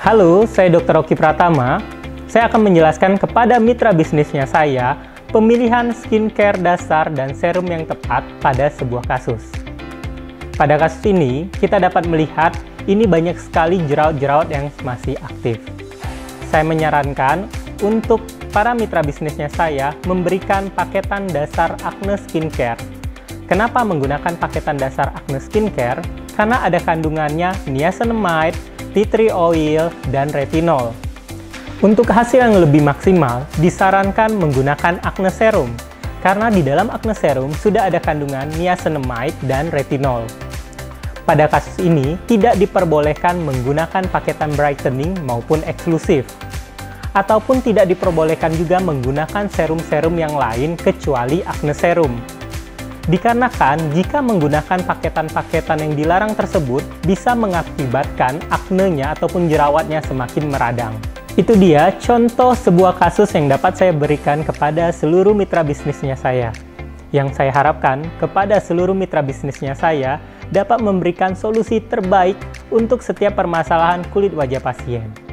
Halo, saya Dr. Oki Pratama. Saya akan menjelaskan kepada mitra bisnisnya saya pemilihan skincare dasar dan serum yang tepat pada sebuah kasus. Pada kasus ini, kita dapat melihat ini banyak sekali jerawat-jerawat yang masih aktif. Saya menyarankan untuk para mitra bisnisnya saya memberikan paketan dasar acne skincare. Kenapa menggunakan paketan dasar acne skincare? Karena ada kandungannya niacinamide, tea tree oil, dan retinol. Untuk hasil yang lebih maksimal, disarankan menggunakan acne serum, karena di dalam acne serum sudah ada kandungan niacinamide dan retinol. Pada kasus ini, tidak diperbolehkan menggunakan paketan brightening maupun eksklusif, ataupun tidak diperbolehkan juga menggunakan serum-serum yang lain kecuali acne serum. Dikarenakan jika menggunakan paketan-paketan yang dilarang tersebut bisa mengakibatkan aknenya ataupun jerawatnya semakin meradang. Itu dia contoh sebuah kasus yang dapat saya berikan kepada seluruh mitra bisnisnya saya. Yang saya harapkan kepada seluruh mitra bisnisnya saya dapat memberikan solusi terbaik untuk setiap permasalahan kulit wajah pasien.